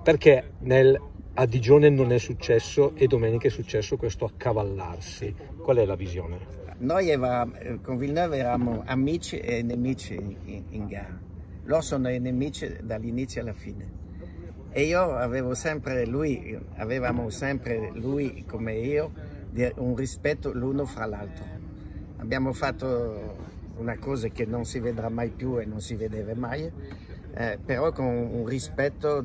Perché a Digione non è successo e domenica è successo questo accavallarsi? Qual è la visione? Noi con Villeneuve eravamo amici e nemici in gara. Loro sono i nemici dall'inizio alla fine. E io avevamo sempre lui come io, un rispetto l'uno fra l'altro. Abbiamo fatto una cosa che non si vedrà mai più e non si vedeva mai, però con un rispetto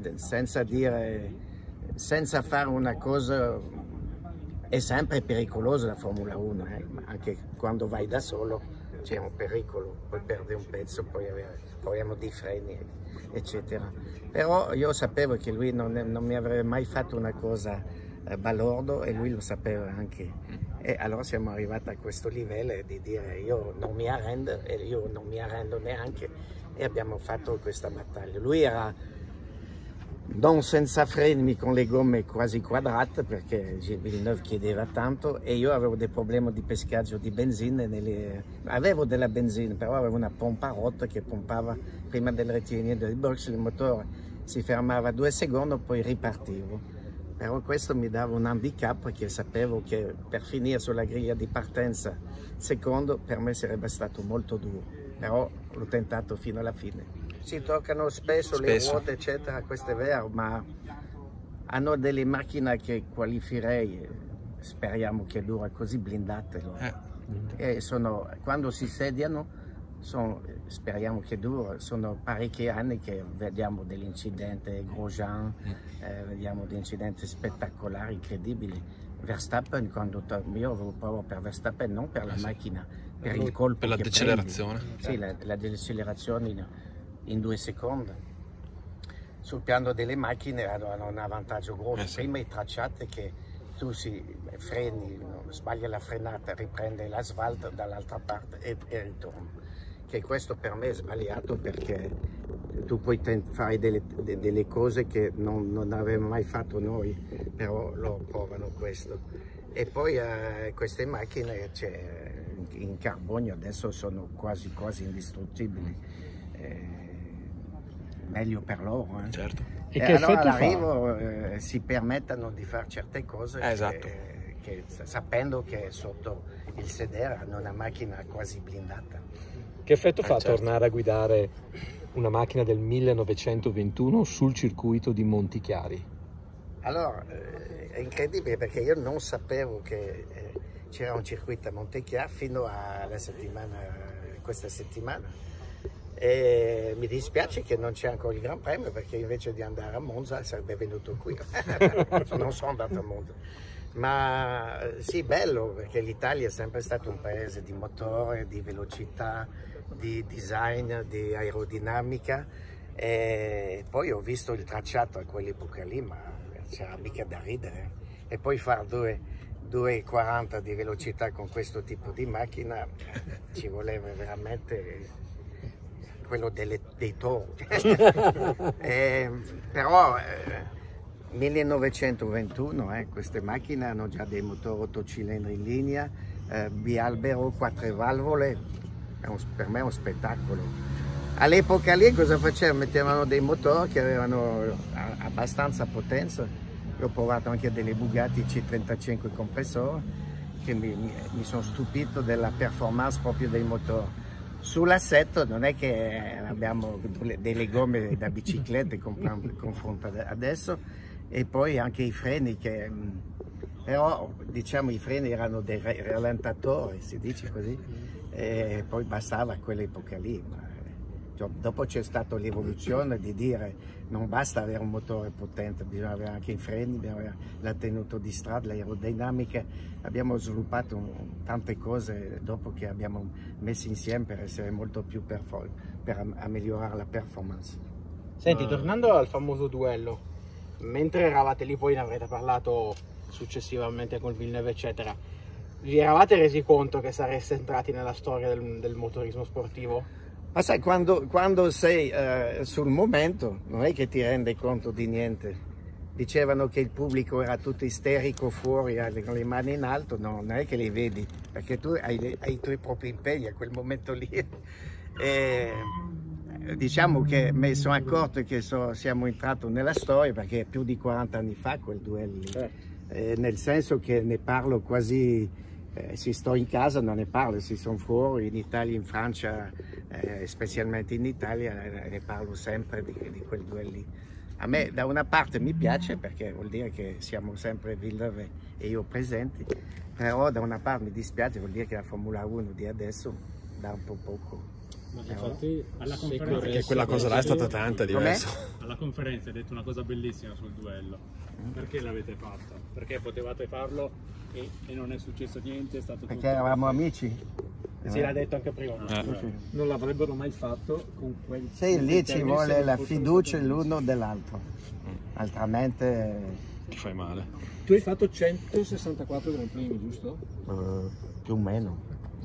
senza fare una cosa. È sempre pericolosa la Formula 1, anche quando vai da solo c'è un pericolo, puoi perdere un pezzo, poi abbiamo dei freni, eccetera. Però io sapevo che lui non mi avrebbe mai fatto una cosa balordo e lui lo sapeva anche. E allora siamo arrivati a questo livello di dire io non mi arrendo e io non mi arrendo neanche, e abbiamo fatto questa battaglia. Lui era non senza freni, con le gomme quasi quadrate, perché Villeneuve chiedeva tanto, e io avevo dei problemi di pescaggio di benzina. Avevo della benzina, però avevo una pompa rotta che pompava prima del rettilineo del box, il motore si fermava 2 secondi, poi ripartivo. Però questo mi dava un handicap, perché sapevo che per finire sulla griglia di partenza secondo per me sarebbe stato molto duro, però l'ho tentato fino alla fine. Si toccano spesso le ruote, eccetera, questo è vero, ma hanno delle macchine che qualificherei, speriamo che dura così, blindate. E quando si sediano, speriamo che dura, sono parecchi anni che vediamo degli incidenti, Grosjean, vediamo degli incidenti spettacolari, incredibili. Verstappen, io avevo paura per Verstappen, non per la macchina, per il colpo, per la decelerazione. Sì, la decelerazione in 2 secondi. Sul piano delle macchine hanno un vantaggio grosso. Sì. Prima i tracciati che tu freni, sbagli la frenata, riprende l'asfalto dall'altra parte e ritorna. Che questo per me è sbagliato, perché tu puoi fare delle cose che non avevamo mai fatto noi, però loro provano questo. E poi queste macchine in carbonio adesso sono quasi indistruttibili. Meglio per loro. Certo. E che allora all'arrivo si permettano di fare certe cose, esatto, sapendo che sotto il sedere hanno una macchina quasi blindata. Che effetto fa certo. tornare a guidare una macchina del 1921 sul circuito di Montichiari? Allora, è incredibile, perché io non sapevo che c'era un circuito a Montichiari fino alla questa settimana. E mi dispiace che non c'è ancora il Gran Premio, perché invece di andare a Monza sarebbe venuto qui. Non sono andato a Monza, ma sì, bello, perché l'Italia è sempre stato un paese di motore, di velocità, di design, di aerodinamica, e poi ho visto il tracciato a quell'epoca lì, ma c'era mica da ridere. E poi fare 2,40 di velocità con questo tipo di macchina, ci voleva veramente quello dei tori. Però 1921, queste macchine hanno già dei motori 8 cilindri in linea, bialbero, 4 valvole, per me è un spettacolo. All'epoca lì cosa facevano? Mettevano dei motori che avevano abbastanza potenza. Io ho provato anche delle Bugatti C35 compressore, che mi sono stupito della performance proprio dei motori. Sull'assetto non è che abbiamo delle gomme da biciclette confronto adesso, e poi anche i freni, però diciamo i freni erano dei rallentatori, si dice così, e poi bastava quell'epoca lì. Dopo c'è stata l'evoluzione di dire non basta avere un motore potente, bisogna avere anche i freni, bisogna avere la tenuta di strada, l'aerodinamica. Abbiamo sviluppato tante cose dopo che abbiamo messo insieme per essere molto più per migliorare la performance. Senti, tornando al famoso duello, mentre eravate lì, poi ne avrete parlato successivamente con Villeneuve eccetera, vi eravate resi conto che sareste entrati nella storia del motorismo sportivo? Ma sai, quando sei sul momento non è che ti rendi conto di niente. Dicevano che il pubblico era tutto isterico fuori, con le mani in alto, no, non è che li vedi, perché tu hai i tuoi propri impegni a quel momento lì. diciamo che mi sono accorto che siamo entrati nella storia perché è più di 40 anni fa quel duello, nel senso che ne parlo quasi, se sto in casa non ne parlo, se sono fuori in Italia, in Francia, specialmente in Italia, ne parlo sempre di quel duello lì. A me da una parte mi piace perché vuol dire che siamo sempre Villeneuve e io presenti, però da una parte mi dispiace, vuol dire che la Formula 1 di adesso dà un po' poco. Ma infatti alla conferenza, perché quella cosa là è stata tanta diversa. alla conferenza hai detto una cosa bellissima sul duello. Perché l'avete fatta? Perché potevate farlo e non è successo niente, è stato Perché tutto eravamo amici. Sì, l'ha detto anche prima. Non l'avrebbero mai fatto con quel... Sì, lì ci vuole la fiducia l'uno dell'altro, altrimenti Ti fai male. Tu hai fatto 164 Gran Premi, giusto? più o meno.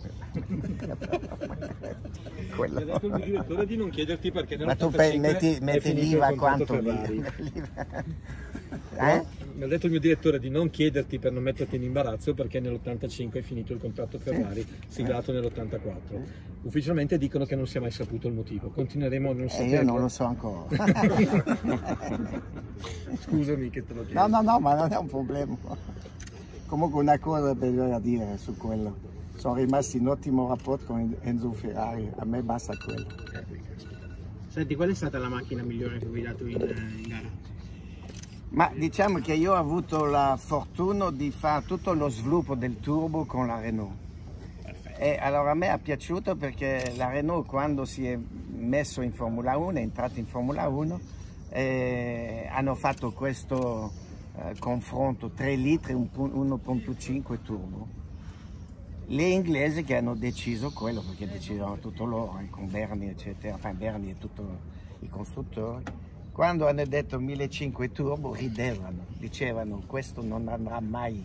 Mi ha detto il mio direttore di non chiederti perché Ma tu metti l'IVA quanto lì? Mi ha detto il mio direttore di non chiederti per non metterti in imbarazzo perché nell'85 è finito il contratto Ferrari, siglato nell'84. Ufficialmente dicono che non si è mai saputo il motivo. Continueremo a non sapere. Io non lo so ancora. Scusami che te lo chiedo. No, ma non è un problema. Comunque una cosa bisogna dire su quello. Sono rimasti in ottimo rapporto con Enzo Ferrari, a me basta quello. Senti, qual è stata la macchina migliore che hai guidato in gara? Ma diciamo che io ho avuto la fortuna di fare tutto lo sviluppo del turbo con la Renault. E allora a me è piaciuto perché la Renault quando si è messo in Formula 1, è entrata in Formula 1, hanno fatto questo confronto 3 litri 1.5 turbo. Gli inglesi che hanno deciso quello, perché decisero tutto loro, con Bernie eccetera, enfin Bernie e tutti i costruttori, quando hanno detto 1.500 turbo ridevano, dicevano questo non andrà mai.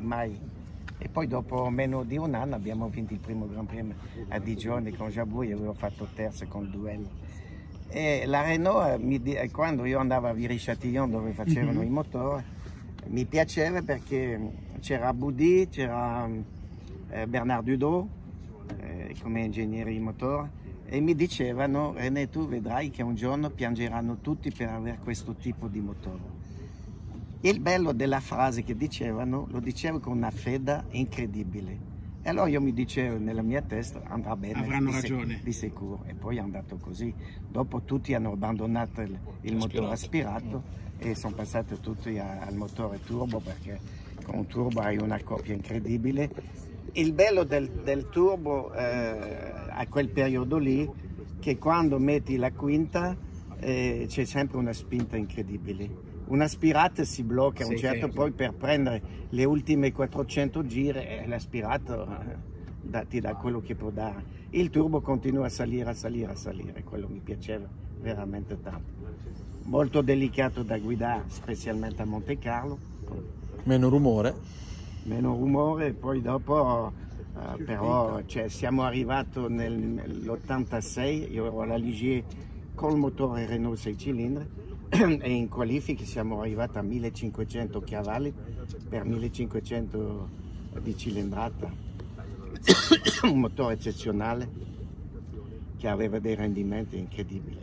E poi dopo meno di un anno abbiamo vinto il primo Gran Premio a Digione con Jabouille e avevo fatto terzo con Duello. E la Renault, quando io andavo a Viry-Châtillon dove facevano i motori, mi piaceva perché c'era Boudy, c'era Bernard Dudot come ingegnere di motore e mi dicevano René, tu vedrai che un giorno piangeranno tutti per avere questo tipo di motore. Il bello della frase che dicevano lo dicevo con una fede incredibile e allora io mi dicevo nella mia testa andrà bene, avranno ragione di sicuro, e poi è andato così. Dopo tutti hanno abbandonato il motore aspirato e sono passati tutti al motore turbo perché con un turbo hai una coppia incredibile. Il bello del turbo a quel periodo lì, che quando metti la quinta c'è sempre una spinta incredibile. Un'aspirata si blocca un certo, poi per prendere le ultime 400 giri l'aspirato ti dà quello che può dare. Il turbo continua a salire, quello mi piaceva veramente tanto. Molto delicato da guidare, specialmente a Monte Carlo. Meno rumore. Meno rumore, poi dopo però siamo arrivati nell'86, io ero alla Ligier col motore Renault 6 cilindri e in qualifiche siamo arrivati a 1500 cavalli per 1500 di cilindrata, un motore eccezionale che aveva dei rendimenti incredibili.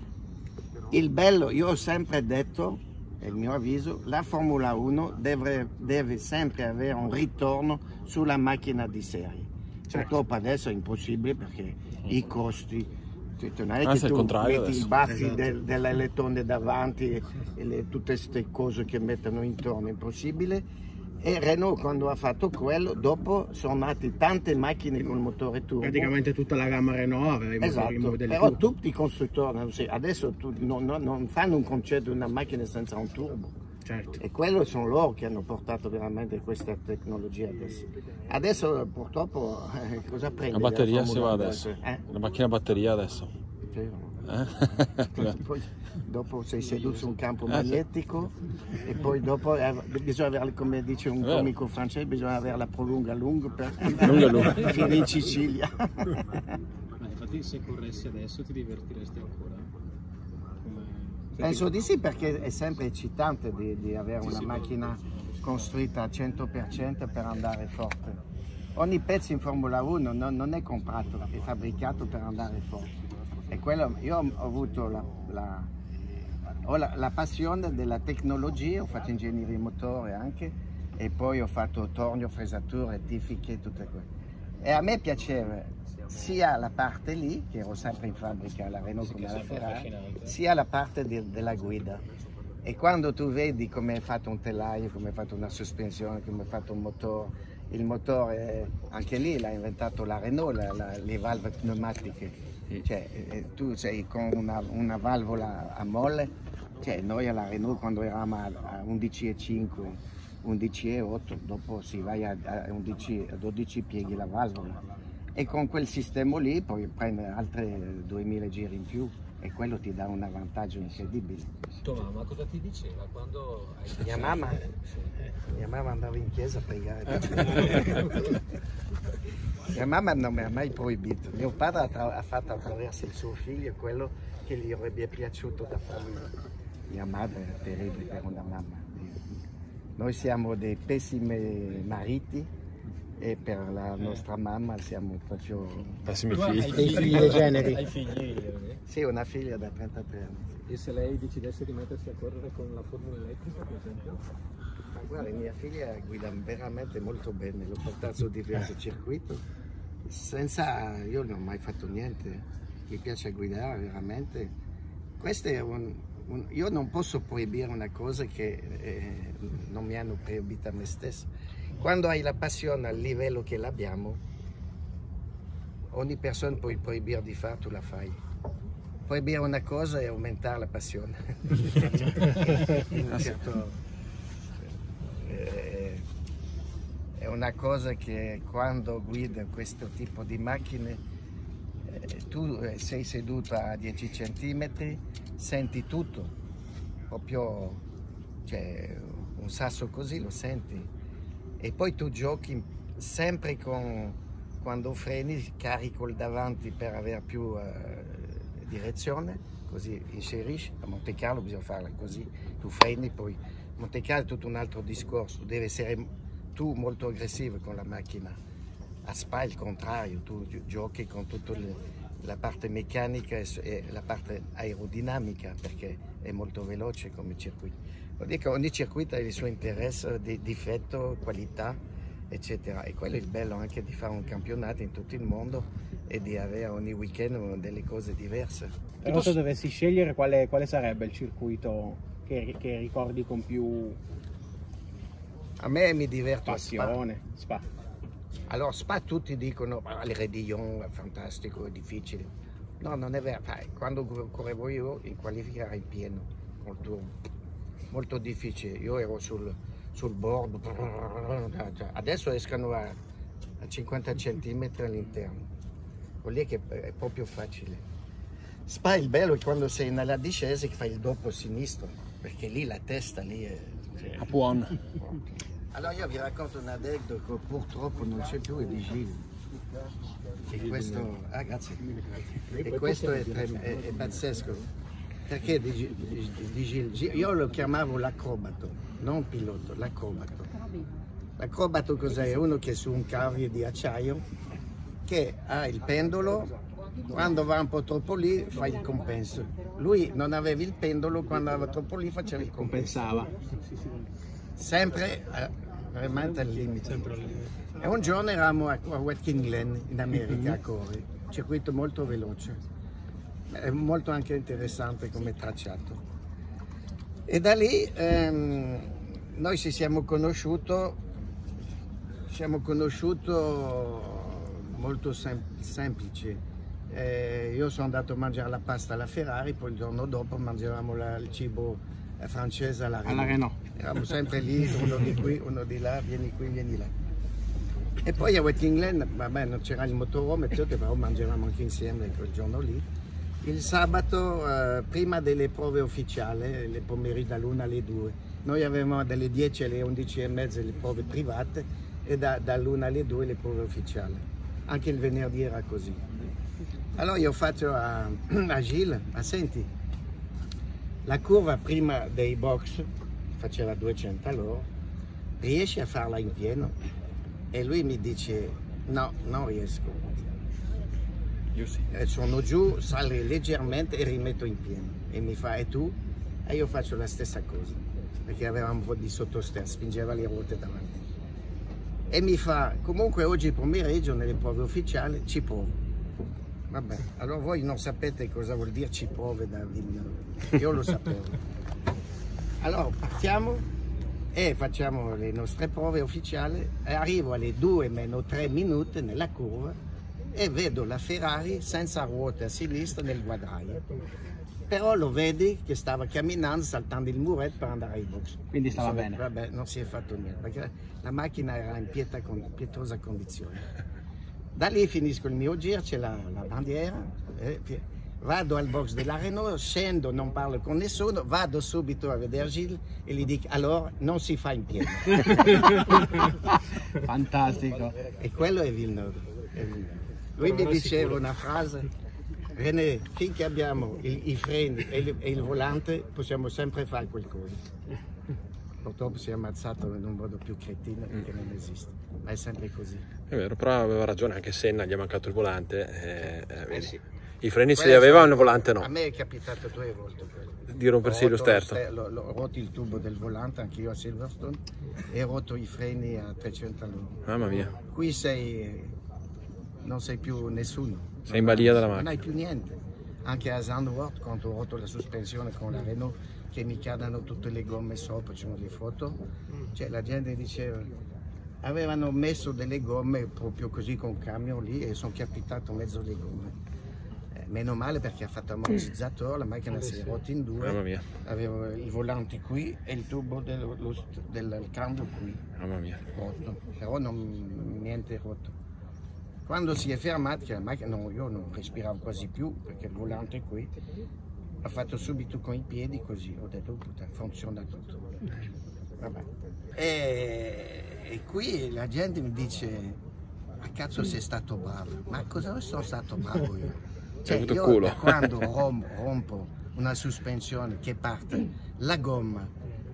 Il bello, io ho sempre detto, è il mio avviso, la Formula 1 deve sempre avere un ritorno sulla macchina di serie. Purtroppo adesso è impossibile perché i costi, non è che tu metti adesso i baffi dell'elettrone davanti e tutte queste cose che mettono intorno, è impossibile. E Renault quando ha fatto quello, dopo sono nate tante macchine con motore turbo. Praticamente tutta la gamma Renault aveva i modelli però turbo. tutti i costruttori adesso non fanno un concetto di una macchina senza un turbo. Certo. E quello sono loro che hanno portato veramente questa tecnologia adesso. Adesso purtroppo cosa prende? La batteria si va adesso. La macchina a batteria adesso. Poi, dopo sei seduto su un campo magnetico e poi dopo bisogna avere, come dice un comico francese, bisogna avere la prolunga lunga per finire in Sicilia. Ma infatti se corressi adesso ti divertiresti ancora? Penso di sì, perché è sempre eccitante di avere una macchina costruita al 100% per andare forte. Ogni pezzo in Formula 1 non è comprato, è fabbricato per andare forte. E quello, io ho avuto la passione della tecnologia, ho fatto ingegneria motore anche, e poi ho fatto tornio, fresature, rettifiche, tutte quelle. E a me piaceva sia la parte lì, che ero sempre in fabbrica alla Renault come alla Ferrari, sia la parte della guida. E quando tu vedi come è fatto un telaio, come è fatto una sospensione, come è fatto un motore, il motore anche lì l'ha inventato la Renault, le valve pneumatiche, cioè tu sei con una valvola a molle, cioè noi alla Renault quando eravamo a 11,5, 11,8, dopo si vai a 12 pieghi la valvola, e con quel sistema lì puoi prendere altre 2000 giri in più, e quello ti dà un vantaggio incredibile. Tua mamma cosa ti diceva quando hai Mia mamma andava in chiesa a pregare. Mia mamma non mi ha mai proibito. Mio padre ha fatto attraverso il suo figlio quello che gli avrebbe piaciuto da fare. Mia madre era terribile per una mamma. Noi siamo dei pessimi mariti, e per la nostra mamma siamo proprio Pessimi figli. Dei figli degeneri. Hai figli? Sì, una figlia da 33 anni. E se lei decidesse di mettersi a correre con la formula elettrica, per esempio? Ma guarda, mia figlia guida veramente molto bene, l'ho portata su diversi circuiti, io non ho mai fatto niente, mi piace guidare veramente. Questo è io non posso proibire una cosa che non mi hanno proibito a me stesso. Quando hai la passione al livello che l'abbiamo, ogni persona puoi proibire di fare, tu la fai. Proibire una cosa è aumentare la passione. È una cosa che quando guida questo tipo di macchine, tu sei seduto a 10 centimetri, senti tutto, proprio, cioè, un sasso così lo senti. E poi tu giochi sempre quando freni, carico il davanti per avere più direzione, così inserisci. A Monte Carlo bisogna farla così, tu freni, poi Monte Carlo è tutto un altro discorso, tu devi essere tu molto aggressivo con la macchina. A Spa è il contrario, tu giochi con tutta la parte meccanica e la parte aerodinamica, perché è molto veloce come circuito. Vuol dire che ogni circuito ha il suo interesse, difetto, qualità, eccetera. E quello è il bello anche di fare un campionato in tutto il mondo e di avere ogni weekend delle cose diverse. Però se dovessi scegliere quale sarebbe il circuito che ricordi con più A me mi diverto passione? Spa. Allora, Spa tutti dicono le Redillon è fantastico, è difficile. No, non è vero. Quando correvo io in qualifica era in pieno, molto difficile. Io ero sul bordo, adesso escono a 50 cm all'interno. Vuol dire che è proprio facile. Spa il bello è quando sei nella discesa che fai il doppio sinistro, perché lì la testa lì è... A buon. Allora io vi racconto un aneddoto che purtroppo non c'è più, è di Gilles. E questo, grazie. E questo è pazzesco, perché di Gilles, io lo chiamavo l'acrobato, non pilota, l'acrobato. L'acrobato cos'è? È uno che è su un cavio di acciaio, che ha il pendolo, quando va un po' troppo lì fa il compenso. Lui non aveva il pendolo, quando andava troppo lì faceva il compenso. Compensava. Sempre veramente al limite. E un giorno eravamo a Watkins Glen in America a correre, circuito molto veloce, è molto anche interessante come tracciato. E da lì noi ci siamo conosciuti molto semplice. Io sono andato a mangiare la pasta alla Ferrari, poi il giorno dopo mangiavamo il cibo francese alla Renault. Eravamo sempre lì, uno di qui, uno di là, vieni qui, vieni là. E poi a Watkins Glen, vabbè, non c'era il motorhome, però mangiavamo anche insieme quel giorno lì. Il sabato, prima delle prove ufficiali, le pomeriggio dall'1 alle 2, noi avevamo dalle 10 alle 11:30 le prove private e dall'1 alle 2 le prove ufficiali. Anche il venerdì era così. Allora io faccio a Gilles, senti, la curva prima dei box faceva 200 all'ora, riesci a farla in pieno? E lui mi dice, no, non riesco. Io sì. Sono giù, sale leggermente e rimetto in pieno. E mi fa, e tu? E io faccio la stessa cosa, perché aveva un po' di sottosterra, spingeva le ruote davanti. E mi fa, comunque oggi pomeriggio nelle prove ufficiali ci provo. Vabbè, allora voi non sapete cosa vuol dire ci prove da Villeneuve, io lo sapevo. Allora partiamo e facciamo le nostre prove ufficiali e arrivo alle 2 meno 3 minuti nella curva e vedo la Ferrari senza ruote a sinistra nel guadraio. Però lo vedi che stava camminando, saltando il muretto per andare ai box. Quindi stava bene. Vabbè, non si è fatto niente, perché la macchina era in pietosa condizione. Da lì finisco il mio giro, c'è la bandiera, vado al box della Renault, scendo, non parlo con nessuno, vado subito a vedere Gilles e gli dico allora non si fa in pieno. Fantastico. E quello è Villeneuve. Lui mi diceva una frase: René, finché abbiamo i freni e il volante possiamo sempre fare qualcosa. Purtroppo si è ammazzato in un modo più cretino che non esiste, ma è sempre così. È vero, però aveva ragione anche Senna, gli è mancato il volante. Sì. I freni se li aveva, il volante no. A me è capitato 2 volte quello. Di rompersi lo sterzo. Ho rotto il tubo del volante anch'io a Silverstone e ho rotto i freni a 300 all'ora. Mamma mia. Qui non sei più nessuno. Sei in balia della Non macchina. hai più niente. Anche a Zandvoort, quando ho rotto la sospensione con la Renault, che mi cadono tutte le gomme sopra, c'è le foto, cioè la gente diceva, avevano messo delle gomme proprio così con un camion lì e sono capitato mezzo le gomme. Meno male perché ha fatto ammortizzatore, la macchina si è rotta in 2, Mamma mia. avevo i volanti qui e il tubo del cambio qui, Mamma mia. rotto, però niente rotto. Quando si è fermato, la macchina, io non respiravo quasi più perché il volante è qui, ha fatto subito con i piedi così, ho detto puttana, funziona tutto. Vabbè. E qui la gente mi dice, a cazzo sei stato bravo, ma cosa sono stato bravo io? Cioè, avuto io culo. quando rompo una sospensione che parte, la gomma,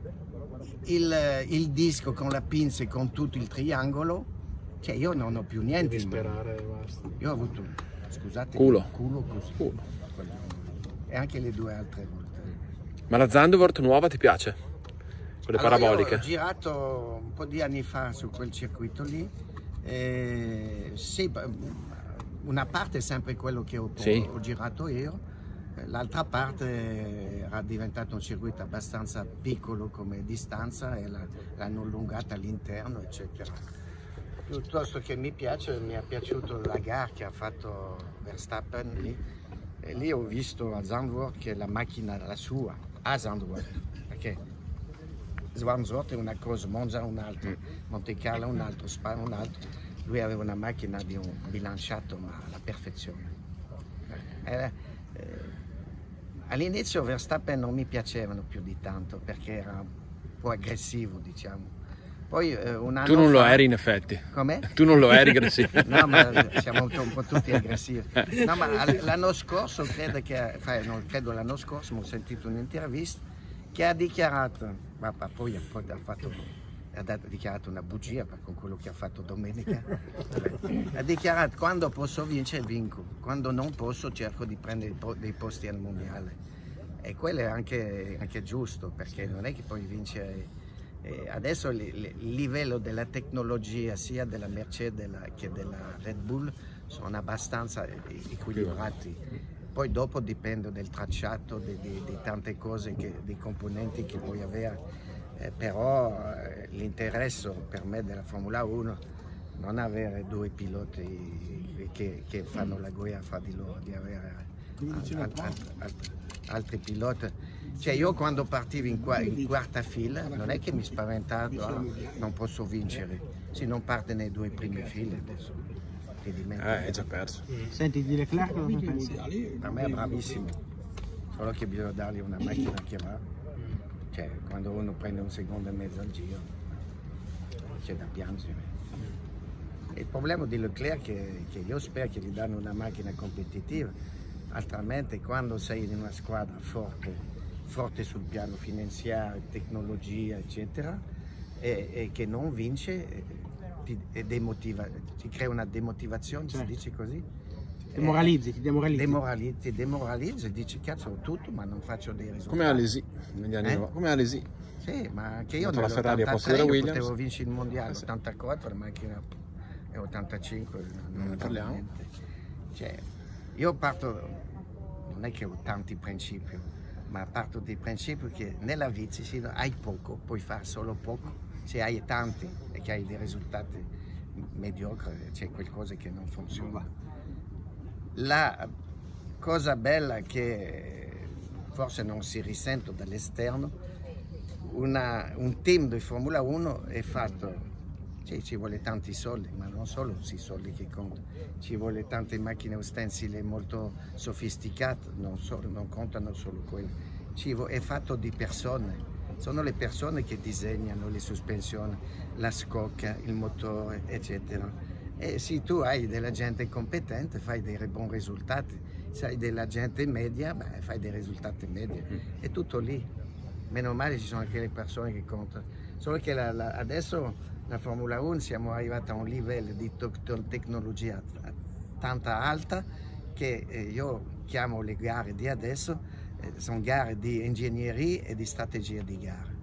il disco con la pinza e con tutto il triangolo, cioè io non ho più niente in mano. Io ho avuto, scusate, Culo. culo così. E anche le 2 altre volte. Ma la Zandvoort nuova ti piace? Con le Allora, paraboliche? io ho girato un po' di anni fa su quel circuito lì. Sì, una parte è sempre quello che ho girato io, l'altra parte era diventato un circuito abbastanza piccolo come distanza e l'hanno allungata all'interno, eccetera. Piuttosto che mi è piaciuto la gara che ha fatto Verstappen lì. E lì ho visto a Zandvoort che la macchina era la sua, a Zandvoort, perché Zandvoort è una cosa, Monza un'altra, Monte Carlo un altro, Spa un altro. Lui aveva una macchina di un bilanciato ma alla perfezione. All'inizio Verstappen non mi piacevano più di tanto perché era un po' aggressivo, diciamo. Poi, un anno Tu non lo fa... eri in effetti. Com'è? Tu non lo eri aggressivo. No, ma siamo un po' tutti aggressivi. No, ma l'anno scorso, non credo l'anno scorso, ma ho sentito un'intervista che ha dichiarato, ma poi ha dichiarato una bugia con quello che ha fatto domenica. Ha dichiarato quando posso vincere vinco, quando non posso cerco di prendere dei posti al mondiale. E quello è anche giusto, perché non è che puoi vincere. Adesso il livello della tecnologia sia della Mercedes che della Red Bull sono abbastanza equilibrati. Poi dopo dipende del tracciato, di tante cose, dei componenti che puoi avere, però l'interesse per me della Formula 1 non avere 2 piloti che fanno la guerra fra di loro, di avere altri piloti. Cioè io quando partivo in quarta fila non è che mi spaventavo, non posso vincere, se non parte nei 2 prime file adesso. È già perso. Senti, di Leclerc cosa pensi? Per me è bravissimo, solo che bisogna dargli una macchina che va, cioè quando uno prende 1 secondo e mezzo al giro c'è da piangere. Il problema di Leclerc è che io spero che gli danno una macchina competitiva, altrimenti quando sei in una squadra forte sul piano finanziario, tecnologia, eccetera, e che non vince, ti crea una demotivazione, si dice così? Demoralizzi, ti demoralizzi e dici cazzo ho tutto ma non faccio dei risultati. Come Alesi negli anni 90, come Alesi. Sì, ma anche io la Ferrari a posto della Williams potevo vincere il mondiale, 84 la macchina è 85, non ne parliamo. niente. Cioè, io parto, non è che ho tanti principi, ma parto dai principi che nella vita se hai poco, puoi fare solo poco. Se hai tanti e che hai dei risultati mediocri, c'è qualcosa che non funziona. La cosa bella che forse non si risente dall'esterno, un team di Formula 1 è fatto, ci vuole tanti soldi, ma non solo i soldi che contano, ci vuole tante macchine ustensili molto sofisticate, non contano solo quelle. È fatto di persone, sono le persone che disegnano le sospensioni, la scocca, il motore, eccetera. E se tu hai della gente competente fai dei buoni risultati, se hai della gente media fai dei risultati medi, è tutto lì. Meno male ci sono anche le persone che contano, solo che adesso la Formula 1 siamo arrivati a un livello di tecnologia tanta alta che io chiamo le gare di adesso, sono gare di ingegneria e di strategia di gara.